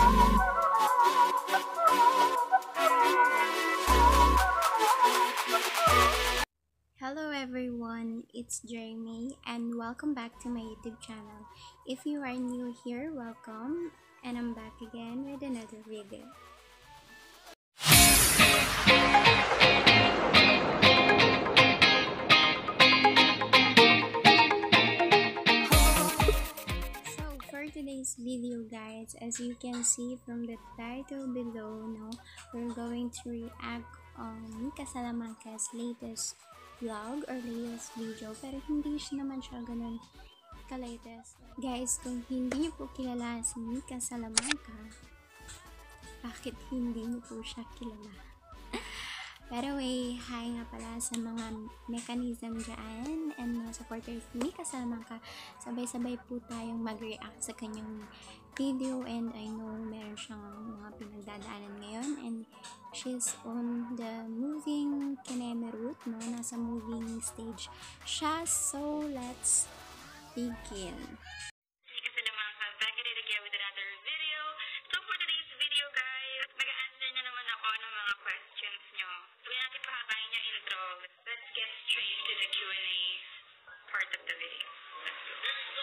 Hello everyone, it's Jerimae and welcome back to my YouTube channel. If you are new here, welcome, and I'm back again with another video. So for today's video guys, as you can see from the title below, we're going to react on Mika Salamanca's latest vlog or latest video, pero hindi naman siya ganun ka-latest. Guys, kung hindi niyo po kilala si Mika Salamanca, bakit hindi niyo po siya kilala? Pero hi nga pala sa mga mechanism dyan and mga supporters ni Mika Salamanca. Sabay-sabay po tayong mag-react sa kanyang video, and I know meron siyang mga pinagdadaanan ngayon, and she's on the moving kineme route, nasa moving stage siya. So let's begin. Mika Salamanca, back at it again with another video. So for today's video guys, mag-a-answer na naman ako ng mga questions nyo. So hindi natin pahabain yung intro. Let's get straight to the Q&A part of the video. Let's go.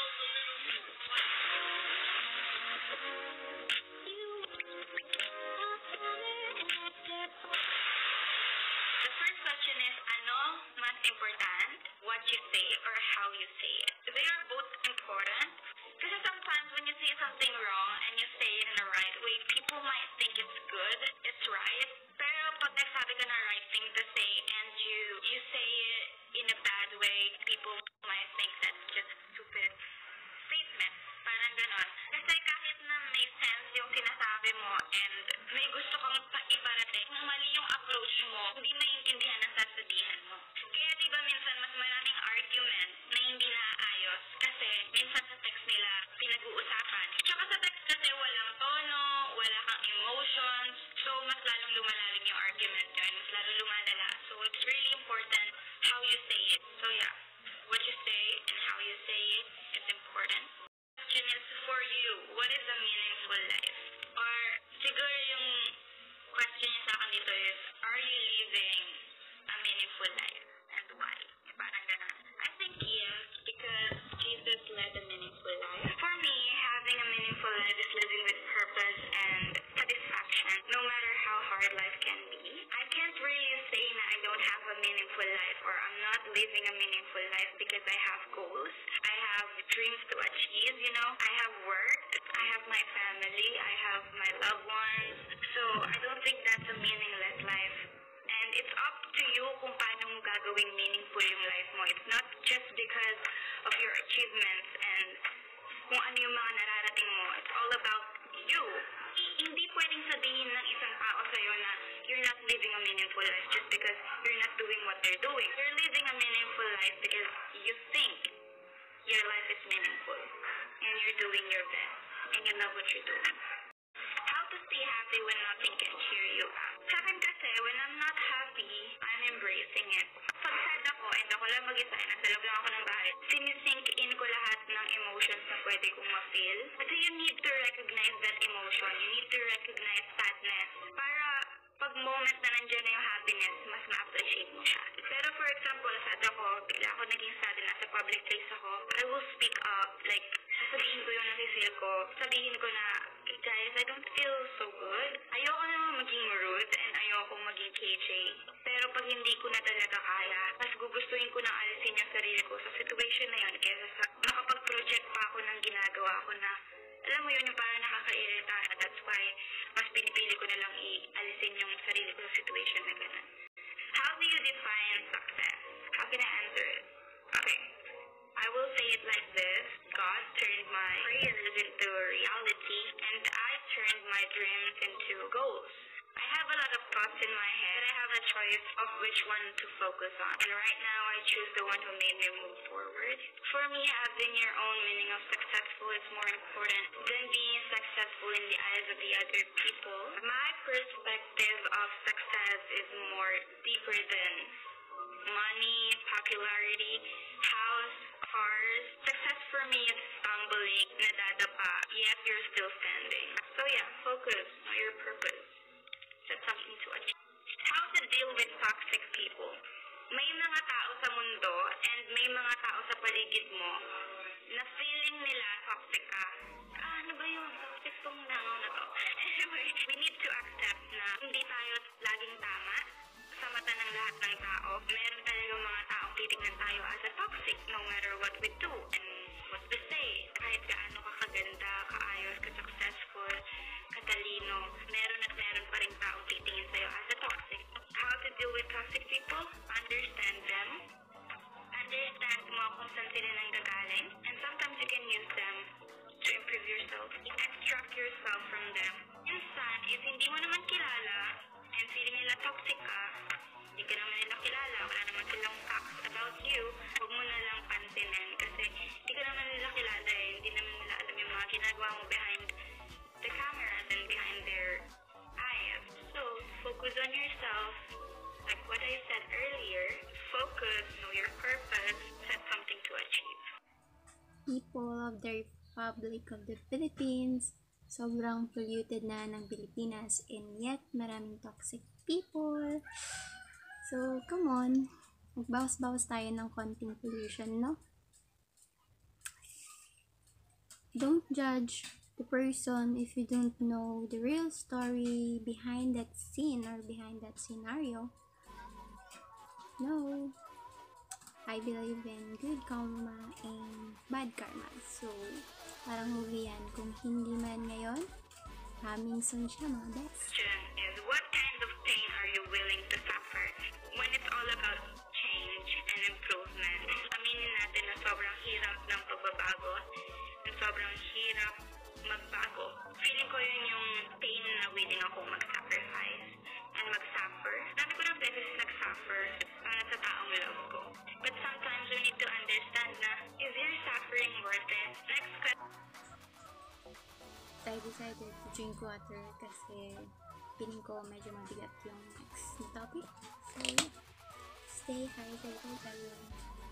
The first question is, ano mas important? What you say or how you say it? They are both important. Because sometimes when you say something wrong and you say it in the right way, people might think it's good, it's right. Pero pag nagsabi ka na right thing to say and you say it in a bad way, people might think that's just stupid statement. Parang ganon. Kasi kahit na may sense yung sinasabi mo and may gusto kang iparating, kung mali yung approach mo, hindi maintindihan ang sasabihan mo. Kaya diba minsan mas maraming argument na hindi naayos kasi minsan sa text nila pinag-uusapan. Tsaka sa text kasi walang tono, wala kang emotions, so mas lalong lumalalim yung argument nyo and mas lalong lumalala. So it's really important how you say it. So yeah, what you say and how you say it is important. Question is for you, what is a meaningful life? Or siguro yung question niya sa akin dito is, are you living a meaningful life and why? Parang ganun. I think yes, because Jesus led a meaningful life. For me, having a meaningful life is living with purpose and satisfaction, no matter how hard life can be. I can't really say na I don't have a meaningful life or I'm not living a meaningful life because I have goals. I have dreams to achieve, I have work, I have my family, I have my loved ones. So I don't think that's a meaningless life. And it's up to you kung paano mo gagawing meaningful yung life mo. It's not just because of your achievements and kung ano yung mga nararating mo. It's all about you. Hindi pwedeng sabihin ng isang tao sa'yo na you're not living a meaningful life just because you're not doing what they're doing. You're living a meaningful life because you think your life is meaningful and you're doing your best and you love what you're doing. How to stay happy when nothing can cheer you up? Sa akin kasi, when I'm not happy, I'm embracing it. Pag sad ako and ako lang mag-isa, nasa loob lang ako ng bahay, sinisink in ko lahat ng emotions na pwede kong ma-feel. Kasi you need to recognize that emotion. You need to recognize sadness para pag moment na nandiyan na yung happiness, mas ma-appreciate mo siya. Pero for example, sad ako, bigla ako naging sad na nasa public place ako, I will speak up, like, sasabihin ko yung nasi-feel ko, sabihin ko na, guys, I don't feel so good. Ayoko na maging rude and ayoko maging KJ. Pero pag hindi ko na talaga kaya, mas gugustuhin ko na alisin yung sarili ko sa situation na yun kaysa sa makapag-project pa ako ng ginagawa ko na, alam mo yun, yung parang nakaka-irita. That's why, mas pinipili ko na lang i-alisin yung sarili ko sa situation na gano'n. How do you define success? How can I answer it? Okay. I will say it like this. God turned my prayers into reality and I turned my dreams into goals. I have a lot of thoughts in my head. I have a choice of which one to focus on. And right now, I choose the one who made me move forward. For me, having your own meaning of successful is more important than being successful in the eyes of the other people. My perspective of success is more deeper than money, popularity, house, scars. Success for me is stumbling, nadadapa, yet you're still standing. So yeah, focus on your purpose. Set something to achieve. How to deal with toxic people. May mga tao sa mundo and may mga tao sa paligid mo na feeling nila toxic ka. Ano ba yun? Toxic tong nangaw na to. Anyway, we need to accept na hindi tayo laging tama sa mata ng lahat ng tao. Meron talaga mga taong titignan tayo as a toxic no matter what we do and what we say. Kahit gaano ka kaganda, kaayos, ka-successful, katalino, meron at meron pa rin taong titingin sa'yo as a toxic. How to deal with toxic people? Understand them. Understand mo kung saan sila nanggagaling. And sometimes you can use them to improve yourself. Extract yourself from them. Minsan, if hindi mo naman kilala and feeling nila toxic ka, hindi ka naman nila kilala, wala naman silang facts about you, huwag mo na lang pansinin kasi hindi ka naman nila kilala eh. Hindi naman nila alam yung mga ginagawa mo behind the cameras and behind their eyes. So, focus on yourself. Like what I said earlier, focus, know your purpose, set something to achieve. People of the Republic of the Philippines, sobrang polluted na ng Pilipinas and yet maraming toxic people. So, come on, magbawas-bawas tayo ng konting pollution, no? Don't judge the person if you don't know the real story behind that scene or behind that scenario. No, I believe in good karma and bad karma. So, parang movie yan. Kung hindi man ngayon, coming soon siya, mga best. Question is, what kind of pain are you willing to suffer when it's all about change and improvement? Aminin natin na sobrang hirap ng pagbabago and sobrang hirap magbago. Feeling ko yun yung pain na willing akong mag-sacrifice and mag-suffer. Dami ko ng beses nag-suffer para sa taong love ko. But sometimes we need to understand na, is your suffering worth it? Next question. I decided to drink water kasi feeling ko medyo mabigat yung next topic. So, stay hydrated, everyone.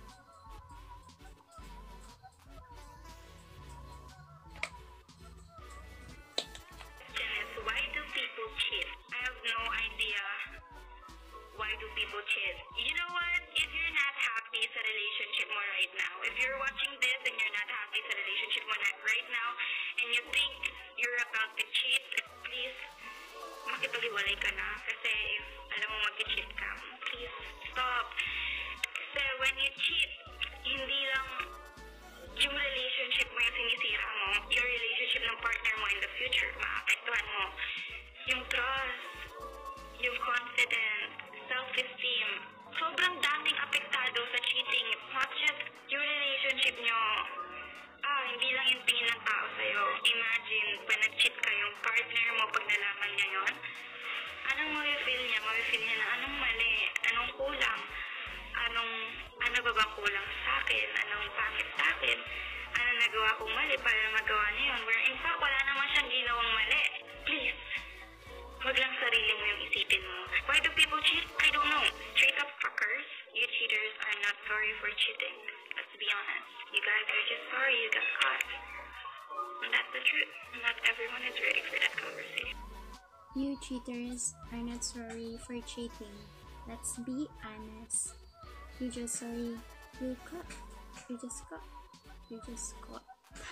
Why do people cheat? I have no idea why do people cheat. You know what? If you're not happy sa relationship mo right now, if you're watching this and you're not happy sa relationship mo right now, and you think you're about to cheat, please, makipag-iwalay ka na. Kasi if alam mo mag-cheat ka, please stop. Kasi when you cheat, hindi lang yung relationship mo yung sinisira mo, yung relationship ng partner mo in the future, maapektuhan mo yung trust, yung confidence, self-esteem. Sobrang daming apektado sa cheating. It's not just yung relationship nyo. Hindi lang yung tingin ng tao sa'yo. Imagine, when nag-cheat ka yung partner mo, pag nalaman niya yun, anong ma-feel niya? Ma-feel niya na anong mali, anong kulang, ano ba bang kulang sa akin, anong pangit sa akin, ano nagawa kong mali para magawa niya yun. Where in fact, wala naman siyang ginawang mali. Please, wag lang sarili mo yung isipin mo. Why do people cheat? I don't know. Straight up fuckers. You cheaters are not sorry for cheating. Let's be honest. You guys are just sorry you got caught. And that's the truth. Not everyone is ready for that conversation. You cheaters are not sorry for cheating. Let's be honest. You just sorry you caught. You just caught. You just caught.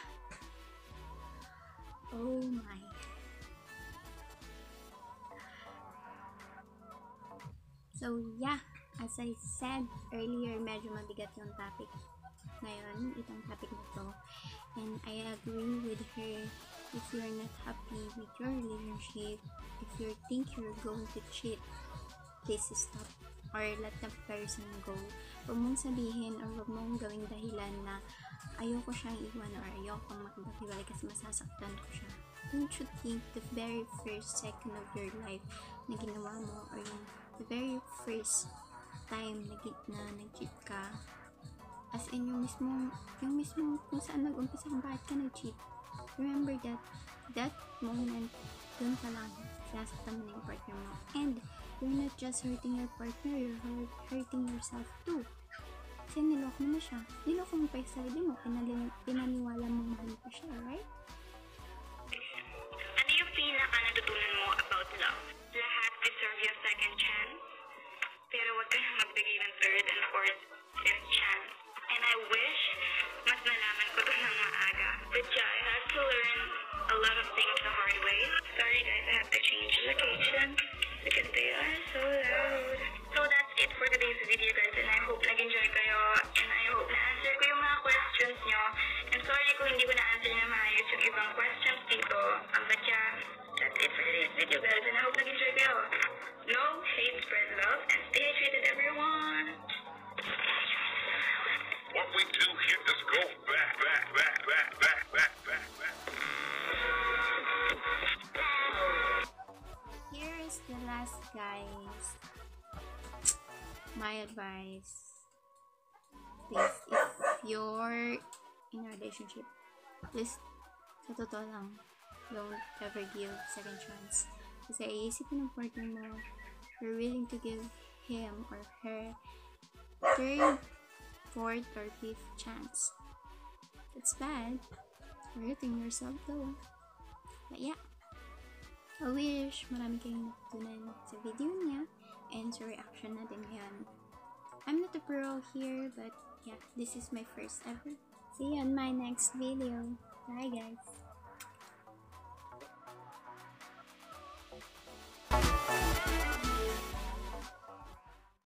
Oh my. So yeah, as I said earlier, medyo mabigat yung topic ngayon, itong topic na to. And I agree with her. If you're not happy with your relationship, if you think you're going to cheat, please stop or let the person go. Huwag mong sabihin or huwag mong gawing dahilan na ayoko siyang iwan or ayoko maghiwalay kasi masasaktan ko siya. Don't you think the very first second of your life na ginawa mo or the very first time na nag-cheat ka, as in yung mismo kung saan nag-umpisa kung bakit ka nag-cheat, remember that moment, dun pa lang sinasaktan mo na yung partner mo. And you're not just hurting your partner, you're hurting yourself too. Kasi niloko mo na siya. Niloko mo pa yung sarili mo. Pinaniwala mong mahal ko siya, right? Ano yung pinaka natutunan mo about love? Lahat deserve yung second chance. Pero wag ka na magbigay ng third and fourth, fifth chance. And I wish mas nalaman ko to ng maaga. But yeah, I had to learn a lot of things the hard way. Sorry guys, I have to change location because they are so loud. So that's it for today's video guys, and I hope nag-enjoy kayo, and I hope na-answer ko yung mga questions nyo. And sorry kung hindi ko na-answer na maayos yung ibang questions dito. But yeah, that's it for today's video guys, and I hope nag-enjoy kayo. No hate, spread love, and stay hydrated everyone! What we do here is go back. Here is the last, guys. My advice. Please, if you're in a relationship, please, sa totoo lang, don't ever give second chance. Kasi iisipin ng partner mo, you're willing to give him or her third, fourth, or fifth chance. That's bad. You're hurting yourself though. But yeah, I wish marami kayong natutunan sa video niya and sa reaction natin ngayon. I'm not a pro here, but yeah, this is my first ever. See you on my next video. Bye guys.